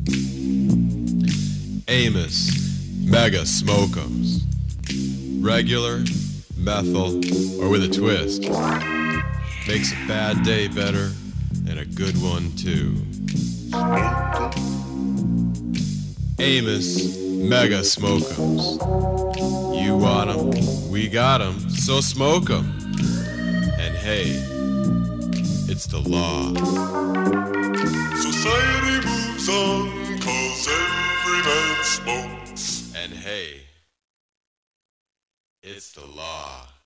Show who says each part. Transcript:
Speaker 1: AMOS Mega-Smokems. Regular, methyl, or with a twist. Makes a bad day better, and a good one too. AMOS Mega-Smokems. You want 'em, we got 'em, so smoke 'em. And hey, it's the law.
Speaker 2: Society moves on, 'cause every man smokes.
Speaker 1: And hey, it's the law.